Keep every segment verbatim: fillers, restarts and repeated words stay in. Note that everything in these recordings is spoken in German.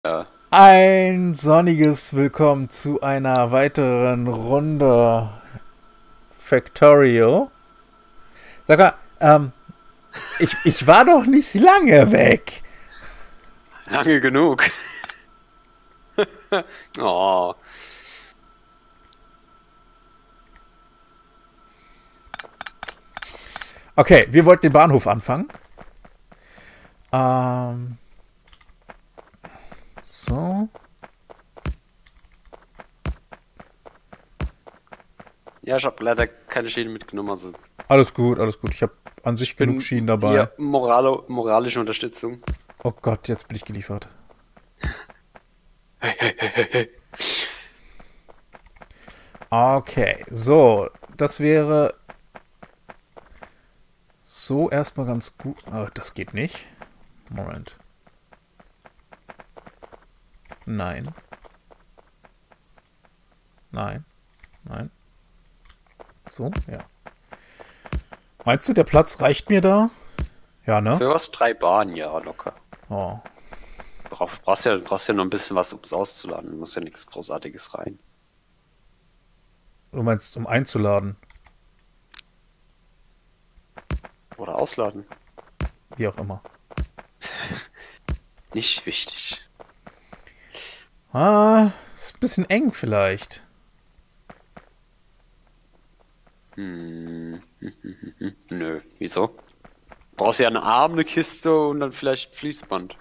Ja. Ein sonniges Willkommen zu einer weiteren Runde Factorio. Sag mal, ähm, ich, ich war doch nicht lange weg. Lange genug. Oh. Okay, wir wollten den Bahnhof anfangen. Ähm, so. Ja, ich habe leider keine Schienen mitgenommen, also Alles gut, alles gut. Ich habe an sich genug bin Schienen dabei. hier moralo moralische Unterstützung. Oh Gott, jetzt bin ich geliefert. Okay, so. Das wäre so erstmal ganz gut. Oh, das geht nicht. Moment. Nein. Nein. Nein. So, ja. Meinst du, der Platz reicht mir da? Ja, ne? Für was? Drei Bahnen, ja, locker. Oh. Brauch, brauchst ja, brauchst ja noch ein bisschen was, um es auszuladen. Du musst ja nichts Großartiges rein. Du meinst, um einzuladen? Oder ausladen. Wie auch immer. Nicht wichtig. Ah, ist ein bisschen eng vielleicht. Hm. Nö, wieso? Brauchst ja einen Arm, eine Kiste und dann vielleicht Fließband.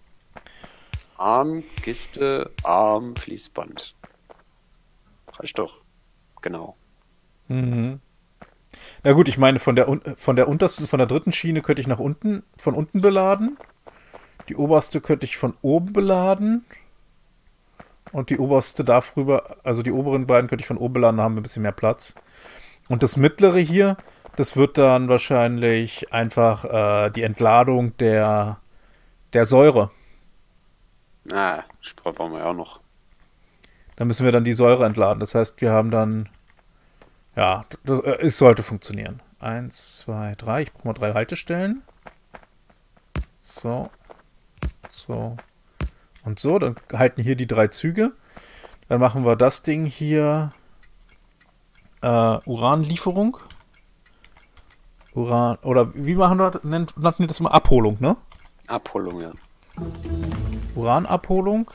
Arm, Kiste, Arm, Fließband. Reicht doch. Genau. Mhm. Na gut, ich meine, von der, un- von der untersten, von der dritten Schiene könnte ich nach unten, von unten beladen. Die oberste könnte ich von oben beladen. Und die oberste darf rüber, also die oberen beiden könnte ich von oben beladen, da haben wir ein bisschen mehr Platz. Und das mittlere hier, das wird dann wahrscheinlich einfach äh, die Entladung der, der Säure. Ah, Spreu brauchen wir ja auch noch. Da müssen wir dann die Säure entladen. Das heißt, wir haben dann, ja, das, äh, es sollte funktionieren. Eins, zwei, drei. Ich brauche mal drei Haltestellen. So, so und so. Dann halten hier die drei Züge. Dann machen wir das Ding hier. Äh, Uranlieferung. Uran, oder wie machen wir das? Nennt, nannten wir das mal Abholung, ne? Abholung, ja. Uranabholung.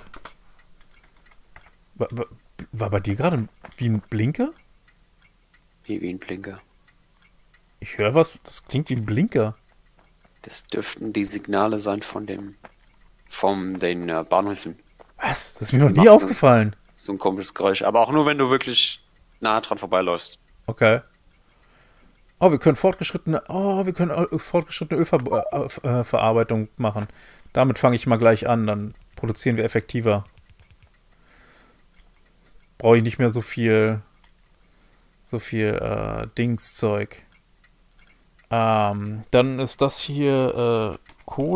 War, war, war bei dir gerade wie ein Blinker? Wie, wie ein Blinker. Ich höre was, das klingt wie ein Blinker. Das dürften die Signale sein von dem, von den äh, Bahnhöfen. Was? Das ist mir noch Die nie machen so, aufgefallen. so ein komisches Geräusch. Aber auch nur, wenn du wirklich nah dran vorbeiläufst. Okay. Oh, wir können fortgeschrittene, oh, wir können äh, fortgeschrittene Ölverarbeitung machen. Damit fange ich mal gleich an, dann produzieren wir effektiver. Brauche ich nicht mehr so viel, so viel äh, Dingszeug. Ähm, dann ist das hier äh,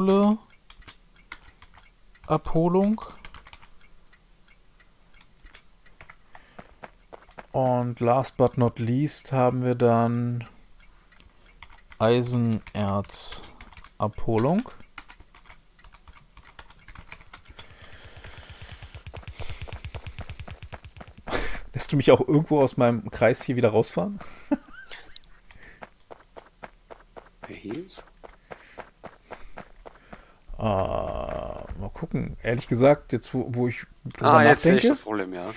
Kohleabholung. Und last but not least haben wir dann Eisenerzabholung. Lässt du mich auch irgendwo aus meinem Kreis hier wieder rausfahren? Wer hier ist? Äh, mal gucken. Ehrlich gesagt, jetzt wo, wo ich drüber Ah, jetzt sehe ich nachdenke. das Problem, ja.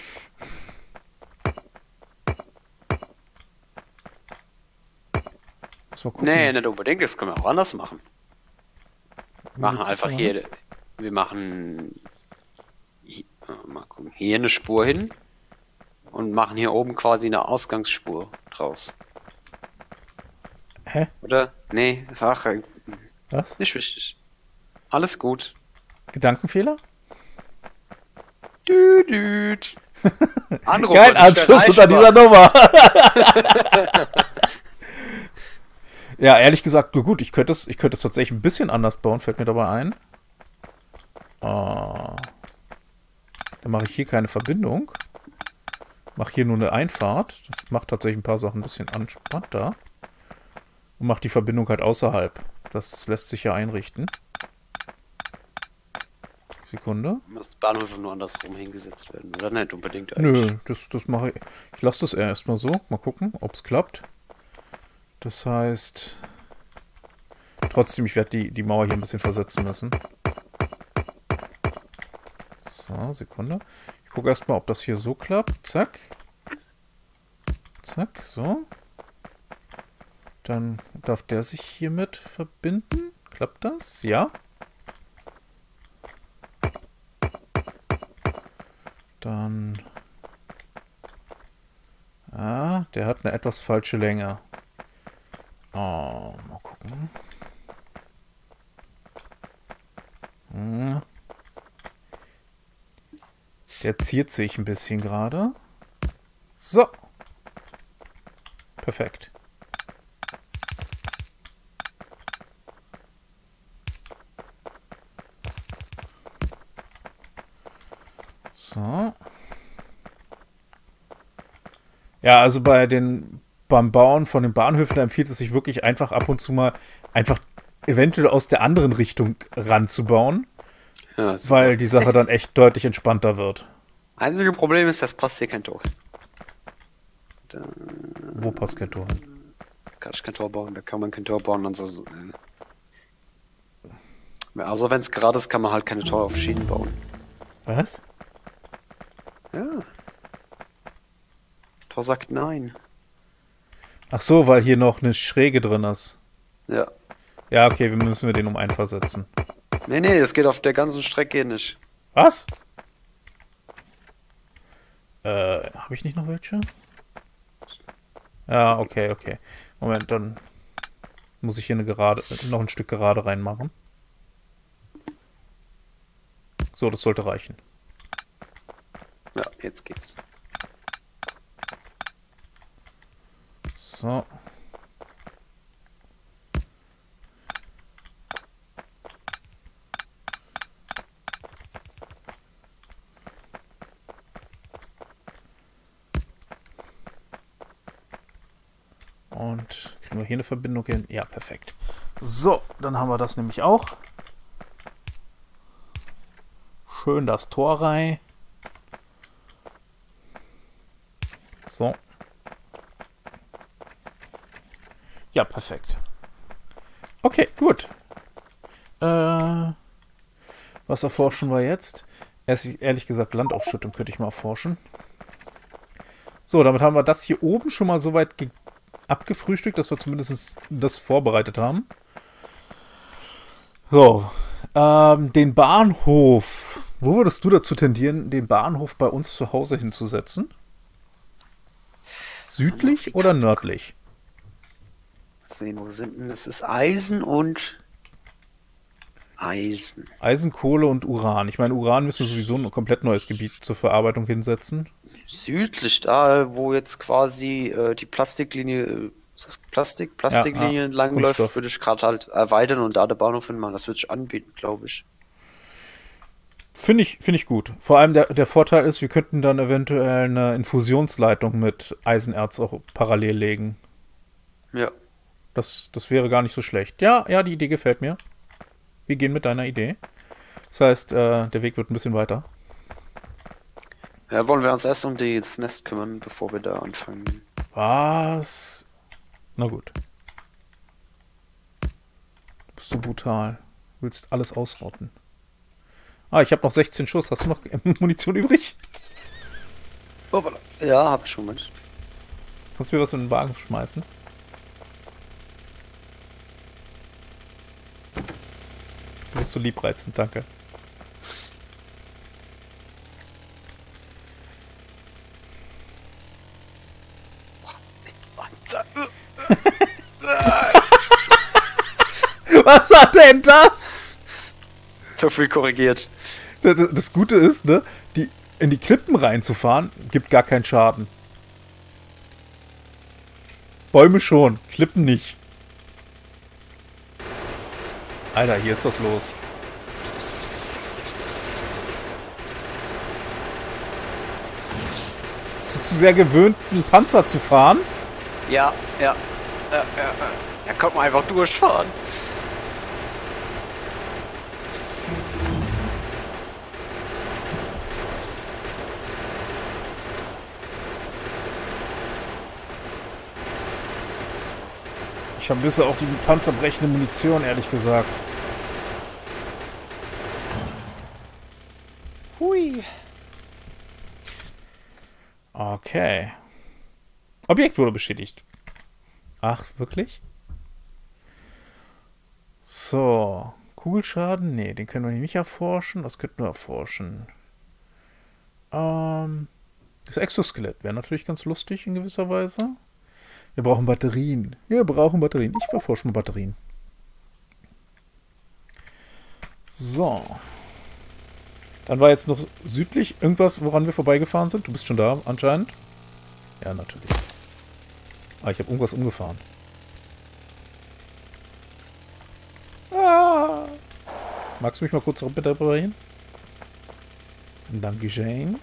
Muss mal gucken. Nee, nicht unbedingt. Das können wir auch anders machen. Wie Wir machen willst du das einfach machen? hier. Wir machen. Hier, äh, mal gucken. Hier eine Spur hin. Und machen hier oben quasi eine Ausgangsspur draus. Hä? Oder? Nee, einfach. äh, Was? Nicht wichtig. Alles gut. Gedankenfehler? Düdüt. Anruf Kein nicht Anschluss unter dieser erreichbar. Nummer. Ja, ehrlich gesagt, gut, ich könnte es ich könnte es tatsächlich ein bisschen anders bauen, fällt mir dabei ein. Äh, dann mache ich hier keine Verbindung. Mache hier nur eine Einfahrt. Das macht tatsächlich ein paar Sachen ein bisschen anspannter. Und macht die Verbindung halt außerhalb. Das lässt sich ja einrichten. Sekunde. Muss Bahnhöfe nur andersrum hingesetzt werden. Oder nicht unbedingt Nö, eigentlich. das, das mache ich. Ich lasse das erstmal so. Mal gucken, ob es klappt. Das heißt... Trotzdem, ich werde die, die Mauer hier ein bisschen versetzen müssen. So, Sekunde. Ich gucke erstmal, ob das hier so klappt. Zack. Zack, so. Dann darf der sich hiermit verbinden. Klappt das? Ja. Dann... Ah, der hat eine etwas falsche Länge. Oh, mal gucken. Hm. Der ziert sich ein bisschen gerade. So. Perfekt. So. Ja, also bei den beim Bauen von den Bahnhöfen empfiehlt es sich wirklich einfach ab und zu mal einfach eventuell aus der anderen Richtung ranzubauen, Ja, super. weil die Sache dann echt deutlich entspannter wird. Einzige Problem ist, das passt hier kein Tor. Da Wo passt kein Tor hin? kann ich kein Tor bauen, da kann man kein Tor bauen. Und so, äh. Also wenn es gerade ist, kann man halt keine Tore auf Schienen bauen. Was? Ja. Tor sagt nein. Ach so, weil hier noch eine Schräge drin ist. Ja. Ja, okay, wir müssen wir den um einen versetzen. Nee, nee, das geht auf der ganzen Strecke nicht. Was? Äh, habe ich nicht noch welche? Ja, okay, okay. Moment, dann muss ich hier eine gerade, noch ein Stück gerade reinmachen. So, das sollte reichen. Ja, jetzt geht's. So. Und kriegen wir hier eine Verbindung hin? Ja, perfekt. So, dann haben wir das nämlich auch. Schön das Tor rein. So. Ja, perfekt. Okay, gut. Äh, was erforschen wir jetzt? Erst, ehrlich gesagt, Landaufschüttung könnte ich mal erforschen. So, damit haben wir das hier oben schon mal so weit abgefrühstückt, dass wir zumindest das vorbereitet haben. So, ähm, den Bahnhof. Wo würdest du dazu tendieren, den Bahnhof bei uns zu Hause hinzusetzen? Südlich oder nördlich? Mal sehen, wo sind denn? Das ist Eisen und Eisen. Eisen, Kohle und Uran. Ich meine, Uran müssen wir sowieso ein komplett neues Gebiet zur Verarbeitung hinsetzen. Südlich, da wo jetzt quasi äh, die Plastiklinie, äh, ist das Plastik? Plastiklinie Ja, ah, langläuft, Kunststoff. würde ich gerade halt erweitern und da der Bahnhof hinmachen. Das würde ich anbieten, glaube ich. Finde ich, finde ich gut. Vor allem der, der Vorteil ist, wir könnten dann eventuell eine Infusionsleitung mit Eisenerz auch parallel legen. Ja. Das, das wäre gar nicht so schlecht. Ja, ja, die Idee gefällt mir. Wir gehen mit deiner Idee. Das heißt, äh, der Weg wird ein bisschen weiter. Ja, wollen wir uns erst um die, das Nest kümmern, bevor wir da anfangen. Was? Na gut. Du bist so brutal. Du willst alles ausrotten. Ah, ich habe noch sechzehn Schuss. Hast du noch Munition übrig? Hoppala. Ja, hab ich schon mit. Kannst du mir was in den Wagen schmeißen? Du bist so liebreizend, danke. Was war denn das? So viel korrigiert. Das, das Gute ist, ne, die, in die Klippen reinzufahren, gibt gar keinen Schaden. Bäume schon, Klippen nicht. Alter, hier ist was los. Bist du zu sehr gewöhnt, einen Panzer zu fahren? Ja, ja. Ja, ja, ja. Da kommt man einfach durchfahren. Ich vermisse auch die panzerbrechende Munition, ehrlich gesagt. Hui. Okay. Objekt wurde beschädigt. Ach, wirklich? So. Kugelschaden? Nee, den können wir nicht erforschen. Das könnten wir erforschen. Ähm, das Exoskelett wäre natürlich ganz lustig in gewisser Weise. Wir brauchen Batterien. Wir brauchen Batterien. Ich verforsche mal Batterien. So. Dann war jetzt noch südlich irgendwas, woran wir vorbeigefahren sind. Du bist schon da, anscheinend. Ja, natürlich. Ah, ich habe irgendwas umgefahren. Ah. Magst du mich mal kurz bitte reparieren? Danke, Jane.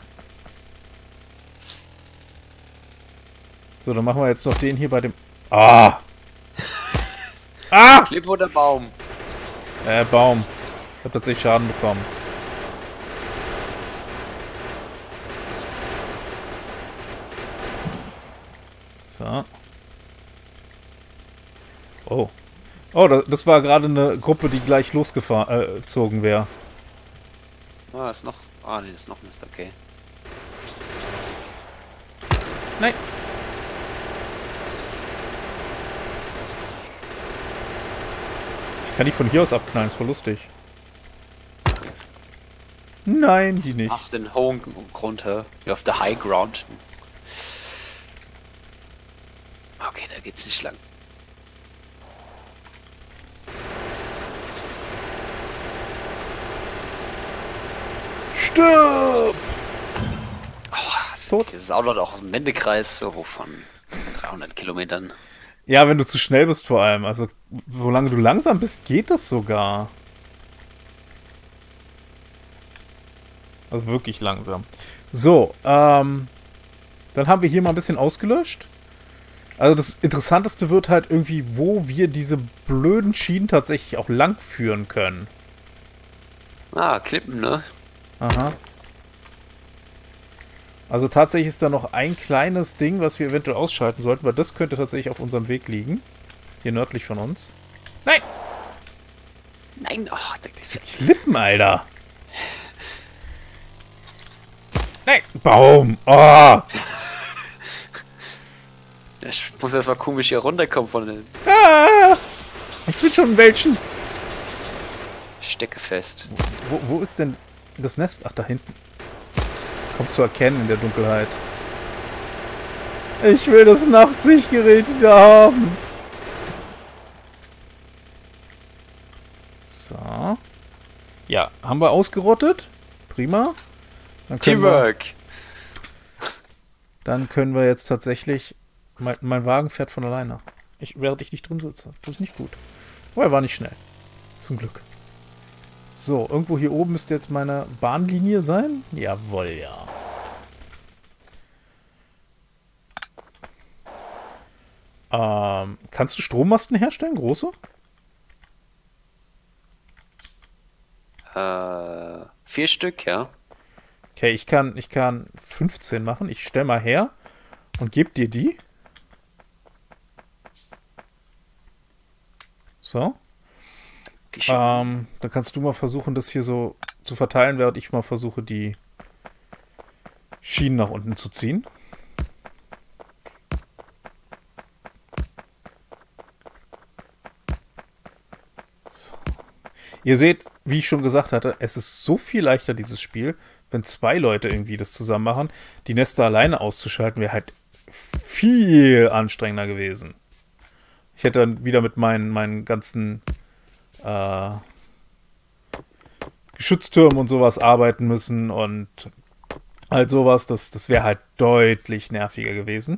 So, dann machen wir jetzt noch den hier bei dem... Ah! Ah! Klippe oder Baum? Äh, Baum. Ich habe tatsächlich Schaden bekommen. So. Oh. Oh, das war gerade eine Gruppe, die gleich losgezogen äh, wäre. Ah, ist noch... Ah, nee, ist noch Mist, okay. Nein. Ich kann die von hier aus abknallen, ist voll lustig. Nein, die nicht. Hast den hohen Grund, hä? You're auf the high ground. Okay, da geht's nicht lang. Stirb! Oh, dieses Auto auch aus dem Wendekreis, so von dreihundert Kilometern. Ja, wenn du zu schnell bist vor allem. Also, solange du langsam bist, geht das sogar. Also wirklich langsam. So, ähm... dann haben wir hier mal ein bisschen ausgelöscht. Also das Interessanteste wird halt irgendwie, wo wir diese blöden Schienen tatsächlich auch lang führen können. Ah, Klippen, ne? Aha. Also tatsächlich ist da noch ein kleines Ding, was wir eventuell ausschalten sollten, weil das könnte tatsächlich auf unserem Weg liegen. Hier nördlich von uns. Nein! Nein, ach, oh, diese Klippen, Alter! Nein! Baum! Oh! Ich muss erstmal komisch hier runterkommen von den... Ah! Ich bin schon ein Welchen. Ich stecke fest. Wo, wo ist denn das Nest? Ach, da hinten. Kommt zu erkennen in der Dunkelheit. Ich will das Nachtsichtgerät wieder haben. So. Ja, haben wir ausgerottet. Prima. Dann können Teamwork! Wir, dann können wir jetzt tatsächlich... Mein, mein Wagen fährt von alleine. Ich, während ich nicht drin sitze. Das ist nicht gut. Aber er war nicht schnell. Zum Glück. So, irgendwo hier oben müsste jetzt meine Bahnlinie sein. Jawohl, ja. Ähm, kannst du Strommasten herstellen? Große? Äh, vier Stück, ja. Okay, ich kann, ich kann fünfzehn machen. Ich stelle mal her und gebe dir die. So. Ähm, dann kannst du mal versuchen, das hier so zu verteilen, während ich mal versuche, die Schienen nach unten zu ziehen. So. Ihr seht, wie ich schon gesagt hatte, es ist so viel leichter, dieses Spiel, wenn zwei Leute irgendwie das zusammen machen. Die Nester alleine auszuschalten, wäre halt viel anstrengender gewesen. Ich hätte dann wieder mit meinen, meinen ganzen äh, Geschütztürmen und sowas arbeiten müssen und halt sowas. Das, das wäre halt deutlich nerviger gewesen.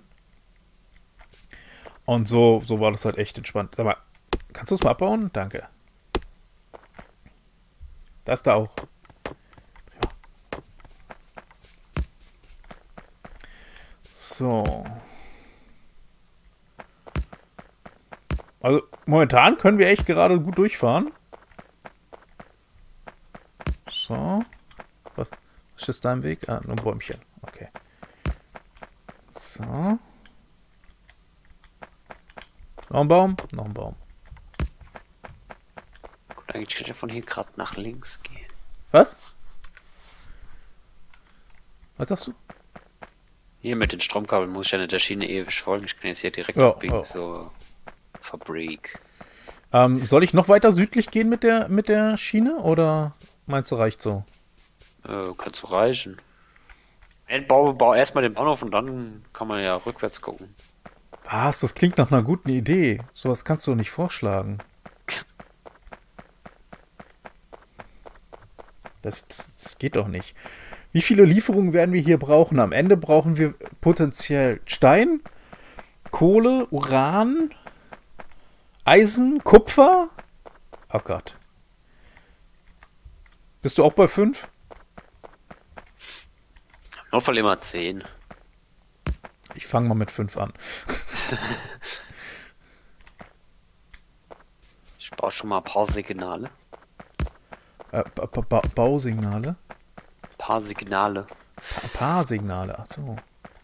Und so, so war das halt echt entspannt. Sag mal, kannst du es mal abbauen? Danke. Das da auch. Ja. So. Also momentan können wir echt gerade gut durchfahren. So. Was ist das dein Weg? Ah, nur ein Bäumchen. Okay. So. Noch ein Baum? Noch ein Baum. Gut, eigentlich kann ich ja von hier gerade nach links gehen. Was? Was sagst du? Hier mit den Stromkabeln muss ich ja nicht der Schiene ewig folgen. Ich kann jetzt hier direkt Ja, abbiegen ja. zur Fabrik. Ähm, soll ich noch weiter südlich gehen mit der, mit der Schiene? Oder meinst du, reicht so? Äh, kannst du reichen. Ich bau, bau erstmal den Bahnhof und dann kann man ja rückwärts gucken. Was? Das klingt nach einer guten Idee. Sowas kannst du doch nicht vorschlagen. Das, das, das geht doch nicht. Wie viele Lieferungen werden wir hier brauchen? Am Ende brauchen wir potenziell Stein, Kohle, Uran, Eisen, Kupfer. Oh Gott. Bist du auch bei fünf? Im Notfall immer zehn. Ich fange mal mit fünf an. Ich baue schon mal ein paar Signale. Äh, ba ba Bausignale? Ein paar Signale. Pa Paarsignale, ach so.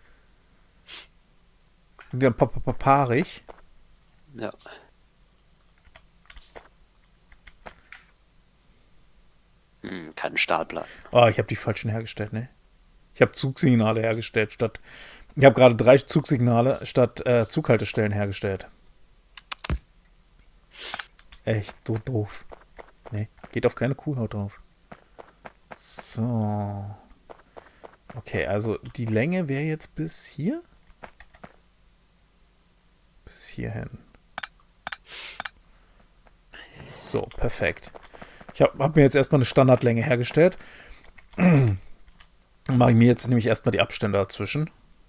Sind die dann pa pa pa paarig? Ja. Hm, kein Stahlplatten. Oh, ich habe die falschen hergestellt, ne? Ich habe Zugsignale hergestellt statt... Ich habe gerade drei Zugsignale statt äh, Zughaltestellen hergestellt. Echt so doof. Ne, geht auf keine Kuhhaut drauf. So. Okay, also die Länge wäre jetzt bis hier? Bis hierhin. So, perfekt. Ich habe hab mir jetzt erstmal eine Standardlänge hergestellt. Dann mache ich mir jetzt nämlich erstmal die Abstände dazwischen.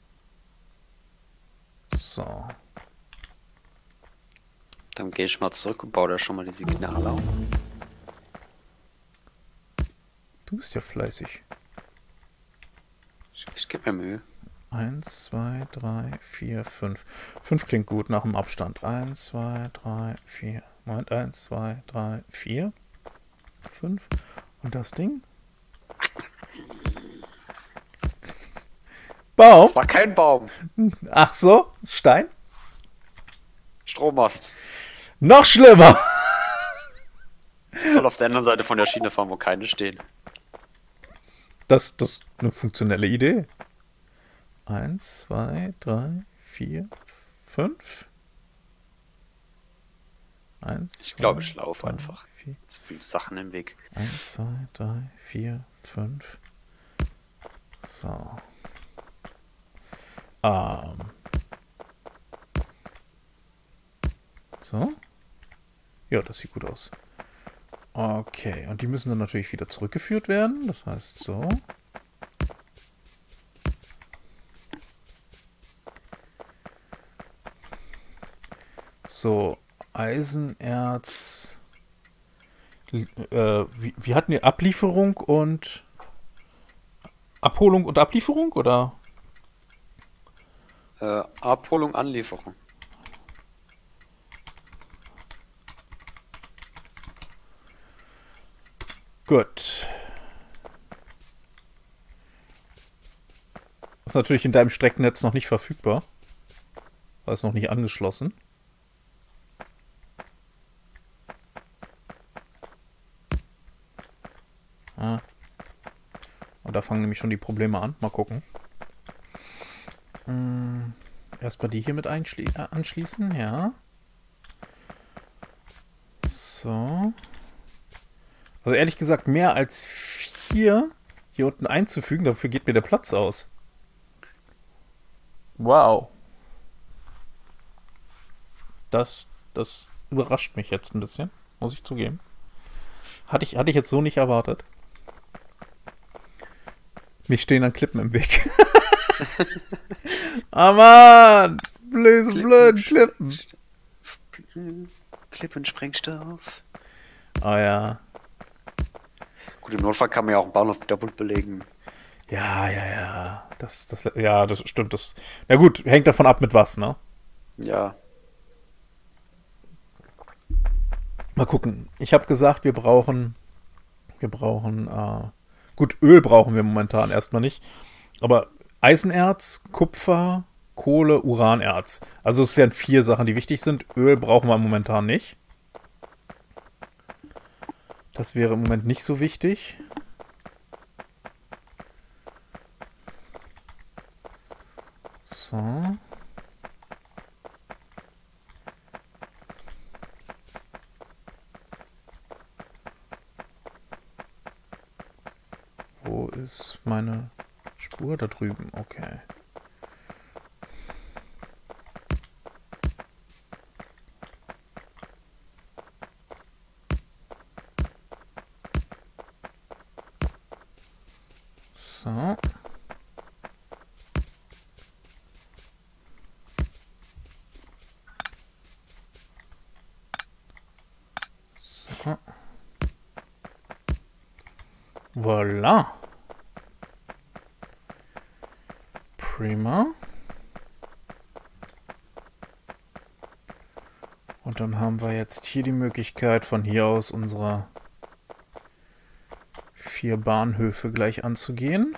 So. Dann gehe ich mal zurück und baue da schon mal die Signale auf. Du bist ja fleißig. Ich, ich gebe mir Mühe. Eins, zwei, drei, vier, fünf. Fünf klingt gut nach dem Abstand. Eins, zwei, drei, vier. Moment, eins, zwei, drei, vier. Fünf. Und das Ding? Baum? Das war kein Baum. Ach so, Stein? Strommast. Noch schlimmer! Soll auf der anderen Seite von der Schiene fahren, wo keine stehen. Das, das ist eine funktionelle Idee. Eins, zwei, drei, vier, fünf. Eins, Ich glaube, zwei, ich laufe drei, einfach. vier. Zu viele Sachen im Weg. Eins, zwei, drei, vier, fünf. So. Ähm. So. Ja, das sieht gut aus. Okay, und die müssen dann natürlich wieder zurückgeführt werden. Das heißt so. So, Eisenerz. Äh, wie, wie hatten wir Ablieferung und Abholung und Ablieferung, oder? Äh, Abholung, Anlieferung. Gut. Das ist natürlich in deinem Streckennetz noch nicht verfügbar. Weil es noch nicht angeschlossen. Ah. Und da fangen nämlich schon die Probleme an. Mal gucken. Hm. Erstmal die hier mit einschli- äh, anschließen, ja. So. Also ehrlich gesagt, mehr als vier hier unten einzufügen, dafür geht mir der Platz aus. Wow. Das, das überrascht mich jetzt ein bisschen, muss ich zugeben. Hatte ich, hatte ich jetzt so nicht erwartet. Mich stehen dann Klippen im Weg. Ah Mann! Blöde, blöden Klippen. Klippensprengstoff. Oh ja. Gut, im Notfall kann man ja auch einen Bahnhof doppelt belegen. Ja, ja, ja. Das, das, ja, das stimmt. Das, na gut, hängt davon ab mit was, ne? Ja. Mal gucken. Ich habe gesagt, wir brauchen, wir brauchen, äh, gut, Öl brauchen wir momentan erstmal nicht. Aber Eisenerz, Kupfer, Kohle, Uranerz. Also es wären vier Sachen, die wichtig sind. Öl brauchen wir momentan nicht. Das wäre im Moment nicht so wichtig. So. Wo ist meine Spur? Da drüben, okay. So. So. Voilà. Prima. Und dann haben wir jetzt hier die Möglichkeit, von hier aus unsere vier Bahnhöfe gleich anzugehen.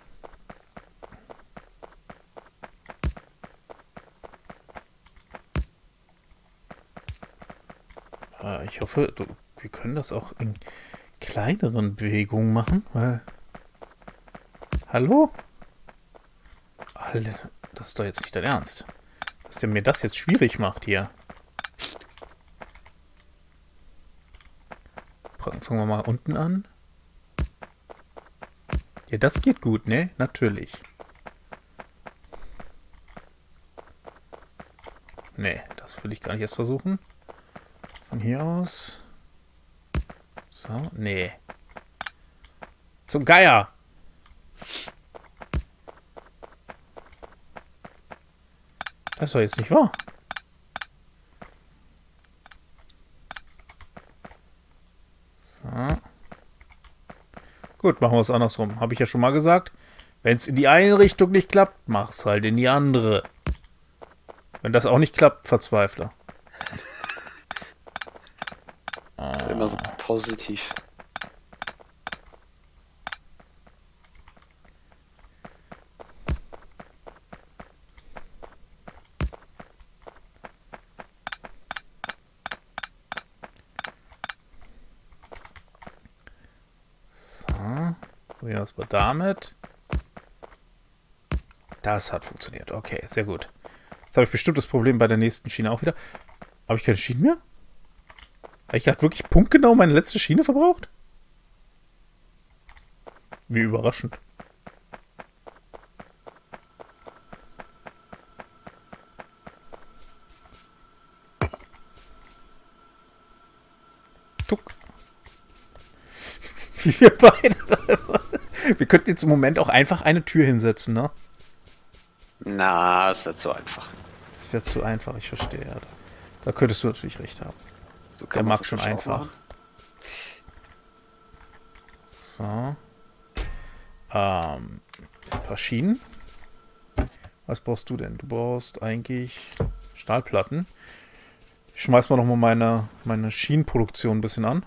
Äh, ich hoffe, du, wir können das auch in kleineren Bewegungen machen, weil... Hallo? Alter, das ist doch jetzt nicht dein Ernst. Dass der mir das jetzt schwierig macht hier. Fangen wir mal unten an. Ja, das geht gut, ne? Natürlich. Ne, das will ich gar nicht erst versuchen. Von hier aus. So, nee. Zum Geier! Das ist doch jetzt nicht wahr. So. Gut, machen wir es andersrum. Habe ich ja schon mal gesagt. Wenn es in die eine Richtung nicht klappt, mach's halt in die andere. Wenn das auch nicht klappt, verzweifle. Das ist immer so positiv. Probieren wir es mal damit. Das hat funktioniert. Okay, sehr gut. Jetzt habe ich bestimmt das Problem bei der nächsten Schiene auch wieder. Habe ich keine Schiene mehr? Habe ich gerade wirklich punktgenau meine letzte Schiene verbraucht? Wie überraschend. Tuck. Wie wir beide. Wir könnten jetzt im Moment auch einfach eine Tür hinsetzen, ne? Na, das wird zu einfach. Das wäre zu einfach, ich verstehe. Ja. Da könntest du natürlich recht haben. So Der mag schon einfach. So. Ähm, ein paar Schienen. Was brauchst du denn? Du brauchst eigentlich Stahlplatten. Ich schmeiß mal nochmal meine, meine Schienenproduktion ein bisschen an.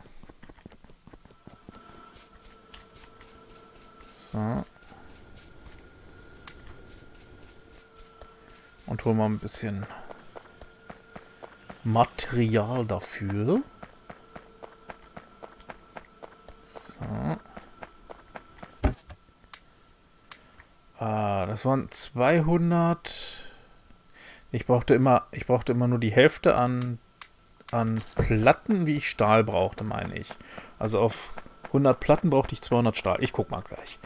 So. Und hol mal ein bisschen Material dafür. So. Ah, das waren zweihundert. Ich brauchte immer, ich brauchte immer nur die Hälfte an, an Platten, wie ich Stahl brauchte, meine ich. Also auf hundert Platten brauchte ich zweihundert Stahl. Ich guck mal gleich.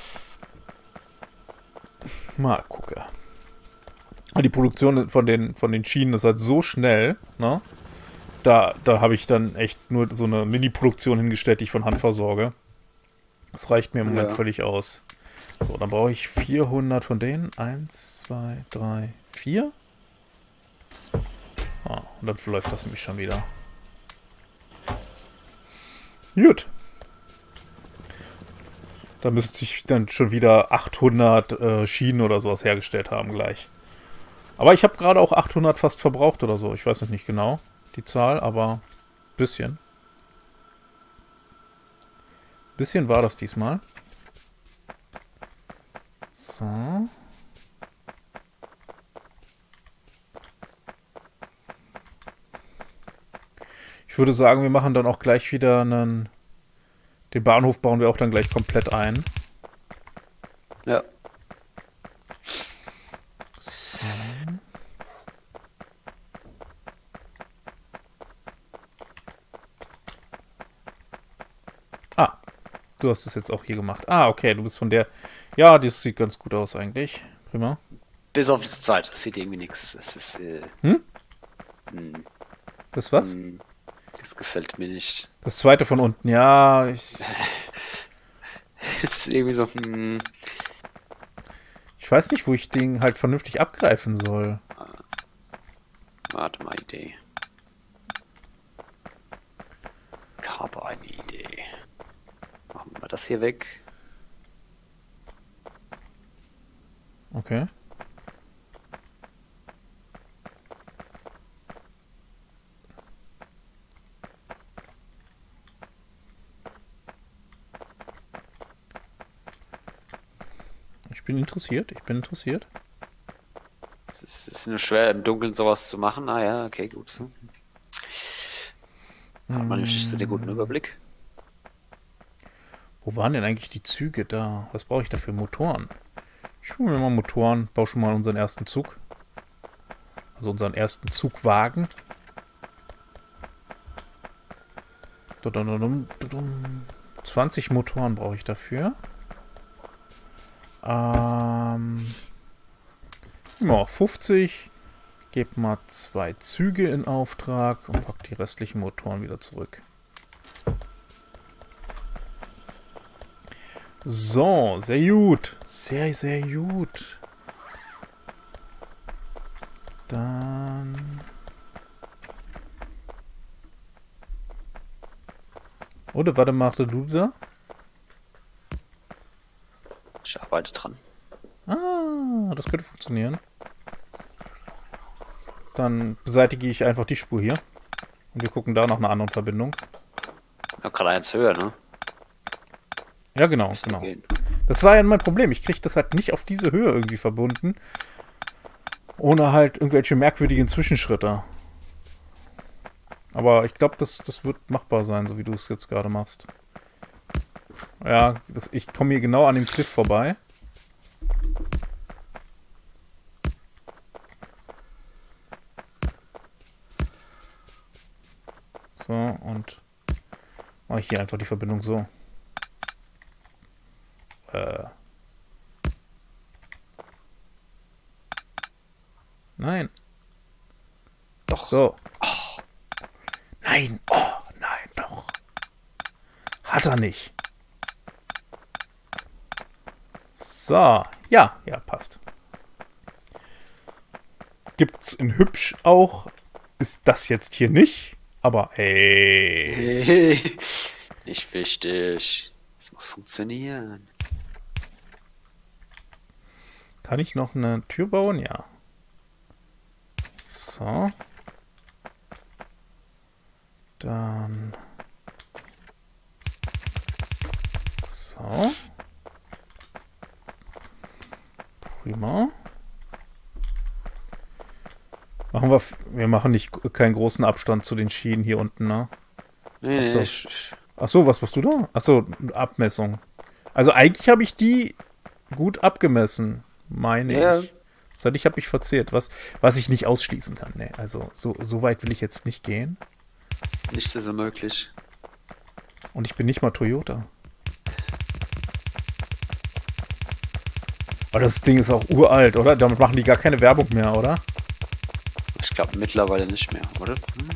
Mal gucke. Die Produktion von den, von den Schienen ist halt so schnell, ne? Da, da habe ich dann echt nur so eine Mini-Produktion hingestellt, die ich von Hand versorge. Das reicht mir im Moment Ja. völlig aus. So, dann brauche ich vierhundert von denen. Eins, zwei, drei, vier. Ah, und dann läuft das nämlich schon wieder. Gut. Da müsste ich dann schon wieder achthundert äh, Schienen oder sowas hergestellt haben gleich. Aber ich habe gerade auch achthundert fast verbraucht oder so. Ich weiß noch nicht genau die Zahl, aber ein bisschen. Bisschen war das diesmal. So. Ich würde sagen, wir machen dann auch gleich wieder einen... Den Bahnhof bauen wir auch dann gleich komplett ein. Ja. So. Ah, du hast es jetzt auch hier gemacht. Ah, okay, du bist von der... Ja, das sieht ganz gut aus eigentlich. Prima. Bis auf das Zeit, das sieht irgendwie nichts. Es ist, äh, Hm? hm, Das was? hm, das gefällt mir nicht. Das zweite von unten, ja. Ich, Es ist irgendwie so, hm, ich weiß nicht, wo ich den halt vernünftig abgreifen soll. warte mal, Idee. Ich habe eine Idee. Machen wir das hier weg. Okay. Ich bin interessiert, ich bin interessiert. Es ist, es ist nur schwer, im Dunkeln sowas zu machen. Ah ja, okay, gut. Hat man nicht so den guten Überblick. Wo waren denn eigentlich die Züge da? Was brauche ich da für Motoren? Ich hole mir mal Motoren, baue schon mal unseren ersten Zug. Also unseren ersten Zugwagen. zwanzig Motoren brauche ich dafür. Ähm, ja, fünfzig. Gebe mal zwei Züge in Auftrag und pack die restlichen Motoren wieder zurück. So, sehr gut. Sehr, sehr gut. Dann... Oder, warte, machte du da? Ich arbeite dran. Ah, das könnte funktionieren. Dann beseitige ich einfach die Spur hier. Und wir gucken da nach einer anderen Verbindung. Ja, gerade eins höher, ne? Ja, genau, Müsste genau. gehen. Das war ja mein Problem. Ich kriege das halt nicht auf diese Höhe irgendwie verbunden. Ohne halt irgendwelche merkwürdigen Zwischenschritte. Aber ich glaube, das, das wird machbar sein, so wie du es jetzt gerade machst. Ja, das, ich komme hier genau an dem Cliff vorbei. So, und mache ich hier einfach die Verbindung so. Äh. Nein. Doch. So. Oh. Nein. Oh, nein, doch. Hat er nicht. So. Ja, ja, passt. Gibt's in hübsch auch. Ist das jetzt hier nicht. Aber hey. Hey. Nicht wichtig. Es muss funktionieren. Kann ich noch eine Tür bauen? Ja. So. Dann. So. Prima. Machen wir. Wir machen nicht keinen großen Abstand zu den Schienen hier unten, ne? Nee, nee, So. ich, Achso, was machst du da? Achso, Abmessung. Also eigentlich habe ich die gut abgemessen, meine Ja. ich. Seit ich habe mich verzehrt, was, was ich nicht ausschließen kann. Ne? Also so, so weit will ich jetzt nicht gehen. nichts ist unmöglich. Und ich bin nicht mal Toyota. Aber das Ding ist auch uralt, oder? Damit machen die gar keine Werbung mehr, oder? Ich glaube mittlerweile nicht mehr, oder? Hm.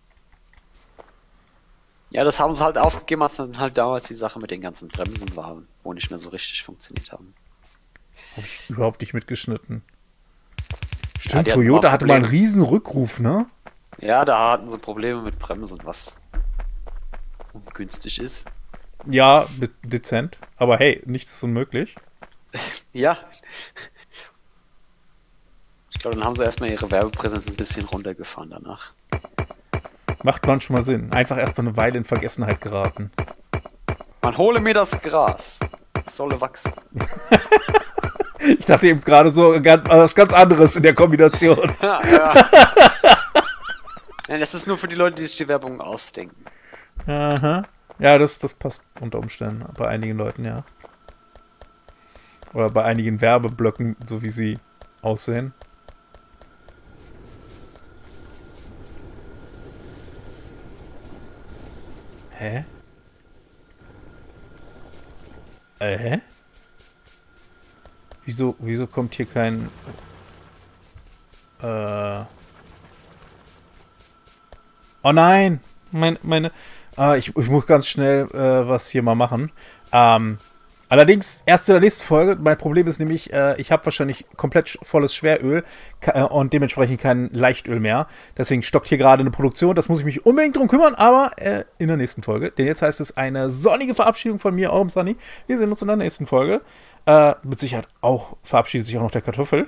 Ja, das haben sie halt aufgegeben, als dann halt damals die Sache mit den ganzen Bremsen war, wo nicht mehr so richtig funktioniert haben. Habe ich überhaupt nicht mitgeschnitten. Ja, Stimmt, die hatten Toyota mal hatte mal einen Probleme. riesen Rückruf, ne? Ja, da hatten sie Probleme mit Bremsen, was ungünstig ist. Ja, mit dezent. Aber hey, nichts ist unmöglich. Ja. Ich glaube, dann haben sie erstmal ihre Werbepräsenz ein bisschen runtergefahren danach. Macht manchmal Sinn. Einfach erstmal eine Weile in Vergessenheit geraten. Man hole mir das Gras. Es solle wachsen. Ich dachte eben gerade so ganz, was ganz anderes in der Kombination. Ja, ja. Nein, das ist nur für die Leute, die sich die Werbung ausdenken. Aha. Ja, das, das passt unter Umständen bei einigen Leuten, ja. Oder bei einigen Werbeblöcken, so wie sie aussehen. Hä? Äh, hä? Wieso, wieso kommt hier kein... Äh... Oh nein! Meine, meine... Ah, ich, ich muss ganz schnell äh, was hier mal machen. Ähm... Allerdings, erst in der nächsten Folge, mein Problem ist nämlich, äh, ich habe wahrscheinlich komplett volles Schweröl äh, und dementsprechend kein Leichtöl mehr. Deswegen stockt hier gerade eine Produktion, das muss ich mich unbedingt drum kümmern, aber äh, in der nächsten Folge. Denn jetzt heißt es eine sonnige Verabschiedung von mir, eurem Sunny. Wir sehen uns in der nächsten Folge. Äh, mit Sicherheit auch verabschiedet sich auch noch der Kartoffel.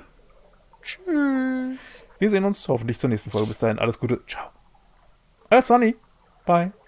Tschüss. Wir sehen uns hoffentlich zur nächsten Folge. Bis dahin, alles Gute. Ciao. Euer Sunny. Bye.